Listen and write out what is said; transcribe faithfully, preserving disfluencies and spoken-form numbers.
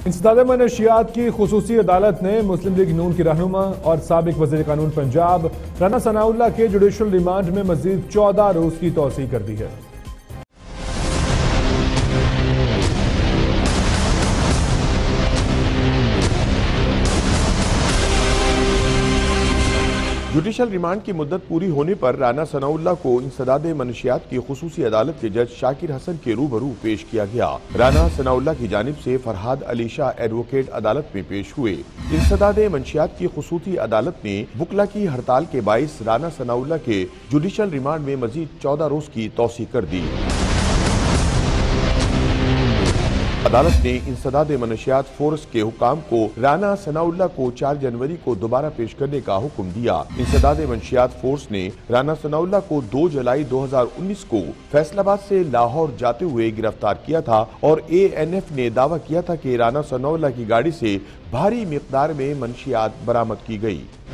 इंसदाद मनशियात की खुसूसी अदालत ने मुस्लिम लीग नून की रहनुमा और साबिक वज़ीर कानून पंजाब राना सनाउल्लाह के जुडिशल रिमांड में मजीद चौदह रोज की तौसीह कर दी है। जुडिशल रिमांड की मुद्दत पूरी होने पर राना सनाउल्लाह को इंसदाद मनशियात की खुसूसी अदालत के जज शाकिर हसन के रूबरू पेश किया गया। राना सनाउल्लाह की जानिब से फरहाद अली शाह एडवोकेट अदालत में पेश हुए। इंसदाद मनशियात की खुसूसी अदालत ने वकला की हड़ताल के बाइस राना सनाउल्लाह के जुडिशल रिमांड में मजीद चौदह रोज की तौसीह कर दी। अदालत ने इंसदाद मनशियात फोर्स के हुकाम को राना सनाउल्लाह को चार जनवरी को दोबारा पेश करने का हुक्म दिया। इंसदाद मनशियात फोर्स ने राना सनाउल्लाह को दो जुलाई दो हजार उन्नीस को फैसलाबाद से लाहौर जाते हुए गिरफ्तार किया था और ए एन एफ ने दावा किया था कि राना सनाउल्लाह की गाड़ी से भारी मिकदार में मनशियात बरामद की गई।